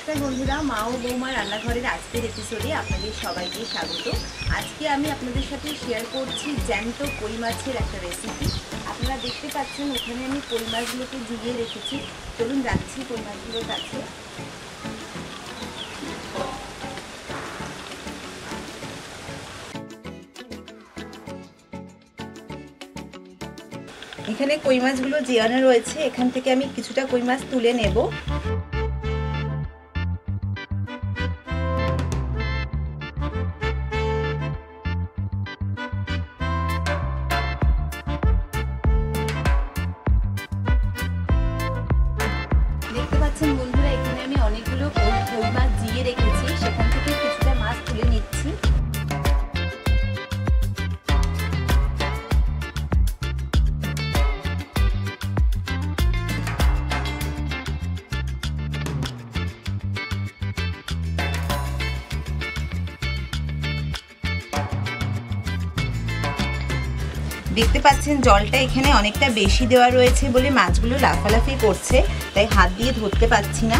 নমস্কার বন্ধুরা, মা ও বৌমার রান্নাঘরের আজকের এপিসোডে আপনাদের সবাইকে স্বাগত। আজকে আমি আপনাদের সাথে শেয়ার করছি জ্যান্ত কই মাছের একটা রেসিপি। আপনারা দেখতে পাচ্ছেন ওখানে আমি কই মাছগুলোকে ভিজিয়ে রেখেছি। চলুন যাচ্ছি কই মাছগুলোর কাছে। এখানে কই মাছগুলো জিয়ানো রয়েছে, এখান থেকে আমি কিছুটা কই মাছ তুলে নেব। দেখতে পাচ্ছেন বন্ধুরা, এখানে আমি অনেকগুলো কই মাছ জিয়ে রেখেছি, সেখান থেকে কিছুটা মাছ তুলে নিচ্ছি। দেখতে পাচ্ছেন জলটা এখানে অনেকটা বেশি দেওয়া রয়েছে বলে মাছগুলো লাফালাফি করছে, তাই হাত দিয়ে ধরতে পারছি না।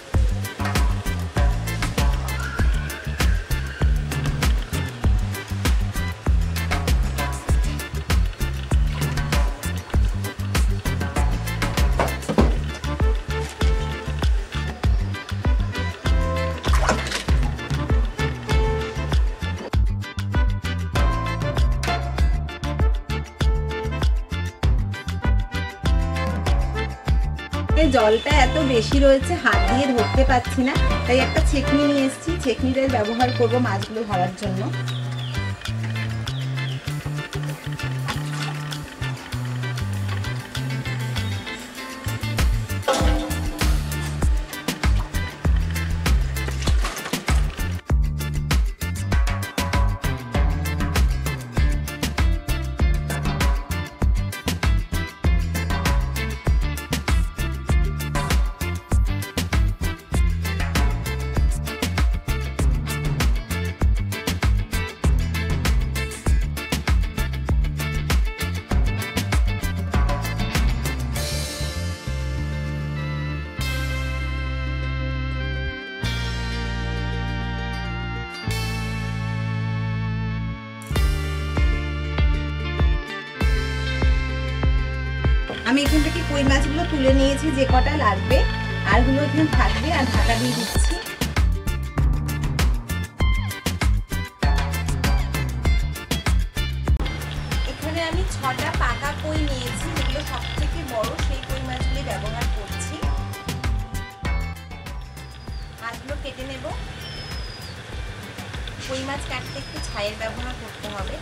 জলটা এত বেশি রয়েছে, হাত দিয়ে ধরতে পারছি না, তাই একটা ছেঁকনি নিয়ে এসেছি। ছেঁকনিটার ব্যবহার করব মাছগুলো ধরার জন্য। আমি এখান থেকে কই মাছগুলো তুলে নিয়েছি, যে কটা লাগবে আরগুলো এখানে থাকবে, আর ঢাকা দিয়ে দিচ্ছি। এখানে আমি 6টা পাকা কই নিয়েছি, যেগুলো সব থেকে বড় সেই কই মাছগুলি ব্যবহার করছি। মাছগুলো কেটে নেব। কই মাছ কাটতে একটু ছাইয়ের ব্যবহার করতে হবে।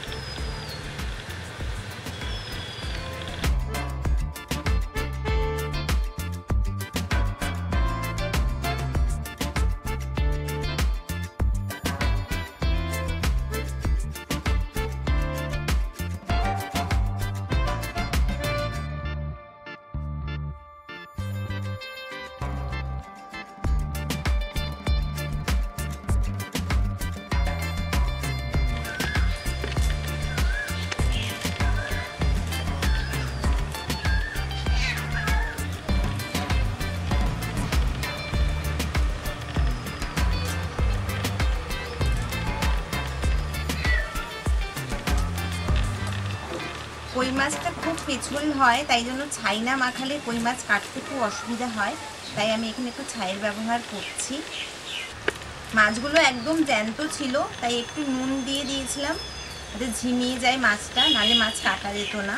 কই মাছটা খুব পিছল হয়, তাই জন্য ছাই না মাখালে কই মাছ কাটতে খুব অসুবিধা হয়, তাই আমি এখানে একটু ছাইয়ের ব্যবহার করছি। মাছগুলো একদম জ্যান্ত ছিল, তাই একটু নুন দিয়ে দিয়েছিলাম যাতে ঝিমিয়ে যায় মাছটা, নাহলে মাছ কাটা যেত না।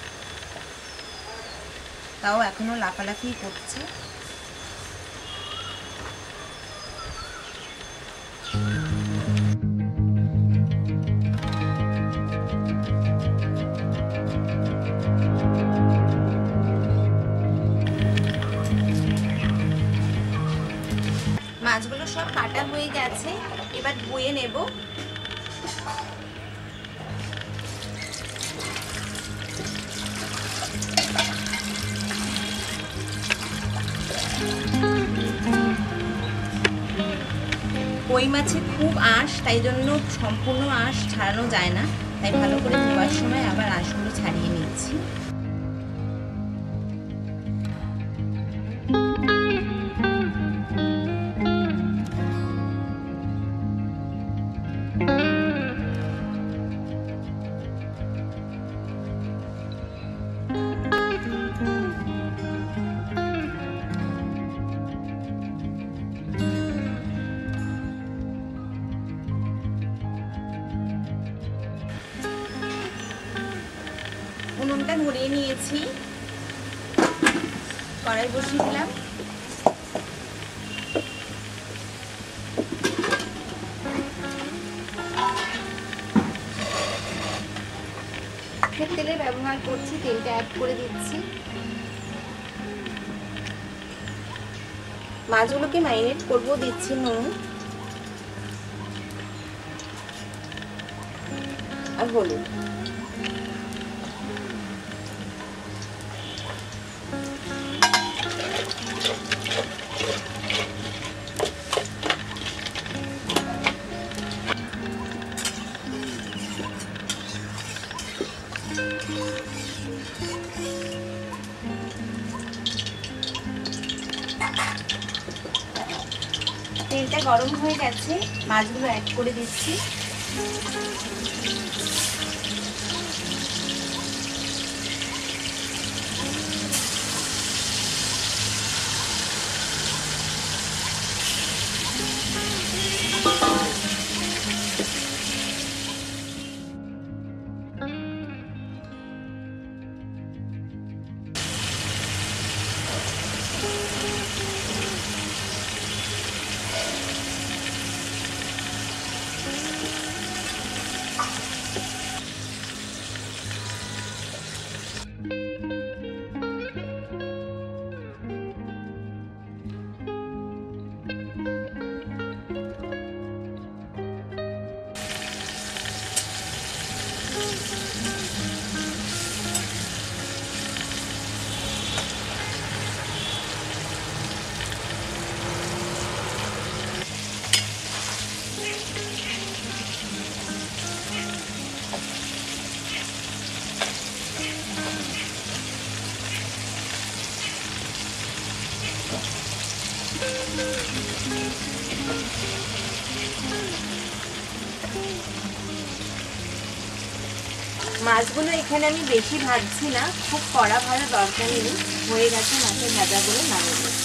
তাও এখনো লাফালাফি করছে। মাছগুলো সব কাটা হয়ে গেছে, এবার ধুয়ে নেব। কই মাছে খুব আঁশ, তাই জন্য সম্পূর্ণ আঁশ ছাড়ানো যায় না, তাই ভালো করে ধোয়ার সময় আবার আঁশগুলো ছাড়িয়ে নিচ্ছি। উনুনটা ধরিয়ে নিয়েছি, কড়াই বসিয়ে দিলাম। তেলের ব্যবহার করছি, তেলটা অ্যাড করে দিচ্ছি। মাছগুলোকে ম্যারিনেট করবো, দিচ্ছি নুন আর হলুদ। তেলটা গরম হয়ে গেছে, মাছগুলো অ্যাড করে দিচ্ছি। মাছগুলো এখানে আমি বেশি ভাজছি না, খুব কড়া ভাজা দরকার নেই, হয়ে গেছে মাছের ভাজাগুলো নামিয়ে দেব।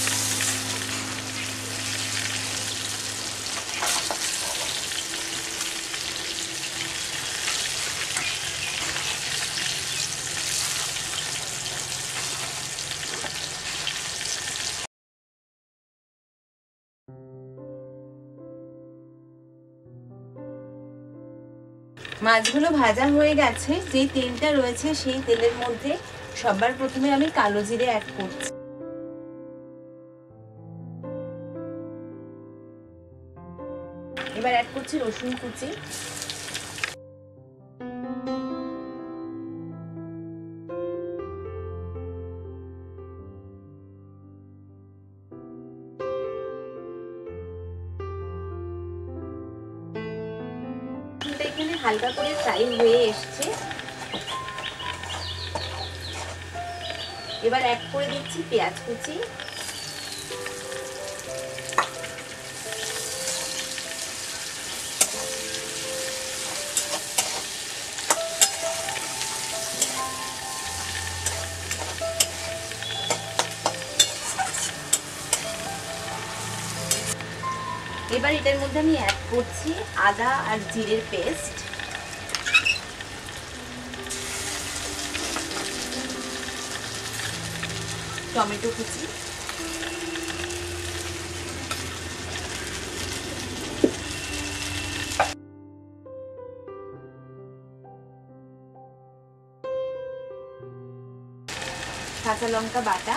মাছগুলো ভাজা হয়ে গেছে, যে তেলটা রয়েছে সেই তেলের মধ্যে সবার প্রথমে আমি কালো জিরে অ্যাড করছি। এবার অ্যাড করছি রসুন কুচি, এখানে হালকা করে ফ্রাই হয়ে এসছে। এবার অ্যাড করে দিচ্ছি পেঁয়াজ কুচি, এবার এটার মধ্যে আমি অ্যাড করছি আদা আর জিরের পেস্ট, টমেটো কুচি, কাঁচা লঙ্কা বাটা,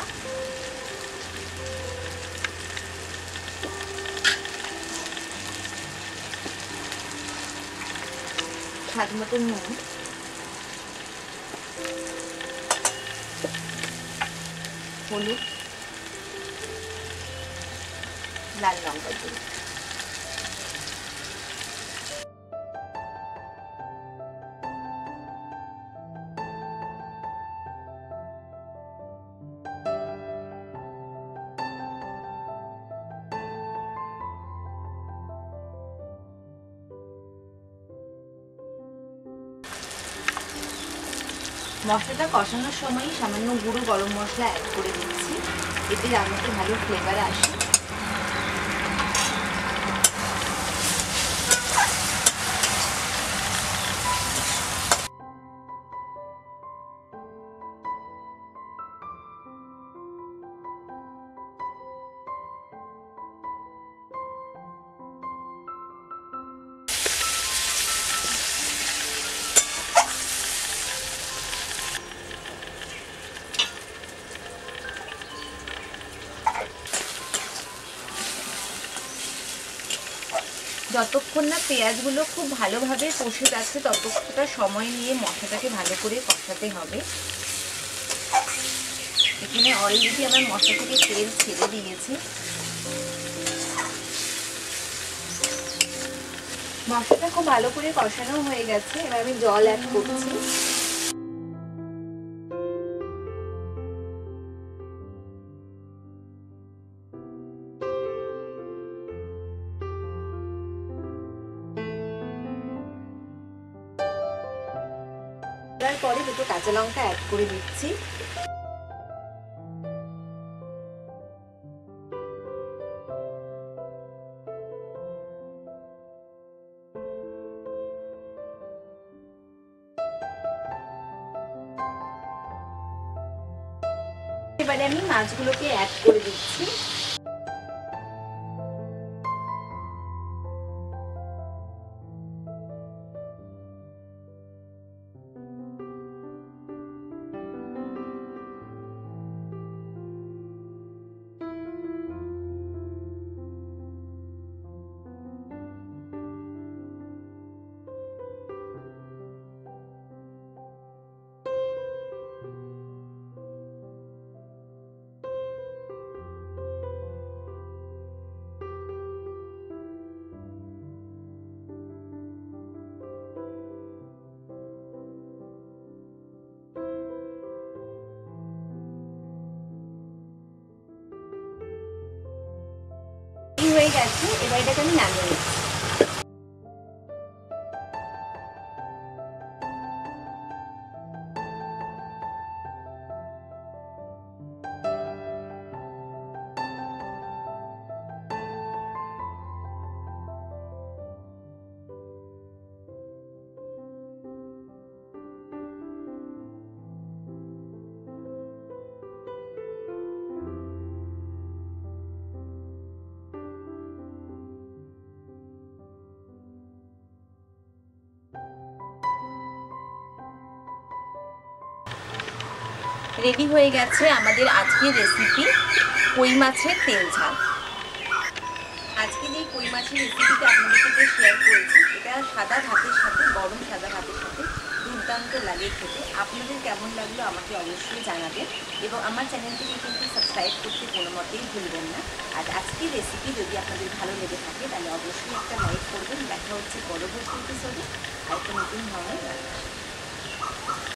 স্বাদ মতো নুন, হলুদ, লাল লঙ্কা গুঁড়ো। মশলাটা কষানোর সময় সামান্য গুঁড়ো গরম মশলা অ্যাড করে দিচ্ছি, এতে রান্নাতে ভালো ফ্লেভার আসে। যতক্ষণ না পেঁয়াজগুলো খুব ভালোভাবে কষে যাচ্ছে ততক্ষণটা সময় নিয়ে মশলাটাকে ভালো করে কষাতে হবে। এখানে অলরেডি আমার মশলা থেকে তেল ছেড়ে দিয়েছে। মশলাটা খুব ভালো করে কষানো হয়ে গেছে, এবার আমি জল অ্যাড করছি। তারপরে দুটো কাঁচা লঙ্কা অ্যাড করে দিচ্ছি। এবারে আমি মাছগুলোকে অ্যাড করে দিচ্ছি। হয়ে গেছে, এবার এটাকে আমি নামিয়ে নিচ্ছি। রেডি হয়ে গেছে আমাদের আজকের রেসিপি কই মাছের তেল ঝাল। আজকে যে কই মাছের রেসিপিটা আপনাদের সাথে শেয়ার করেছি, এটা সাদা ভাতের সাথে, গরম সাদা ভাতের সাথে দুর্দান্ত লাগে খেতে। আপনাদের কেমন লাগলো আমাকে অবশ্যই জানাবেন এবং আমার চ্যানেলটিকে কিন্তু সাবস্ক্রাইব করতে কোনো মতেই ভুলবেন না। আর আজকের রেসিপি যদি আপনাদের ভালো লেগে থাকে তাহলে অবশ্যই একটা লাইক করবেন। দেখা হচ্ছে পরবর্তী এপিসোডে আর একটা নতুন ধরনের রান্না।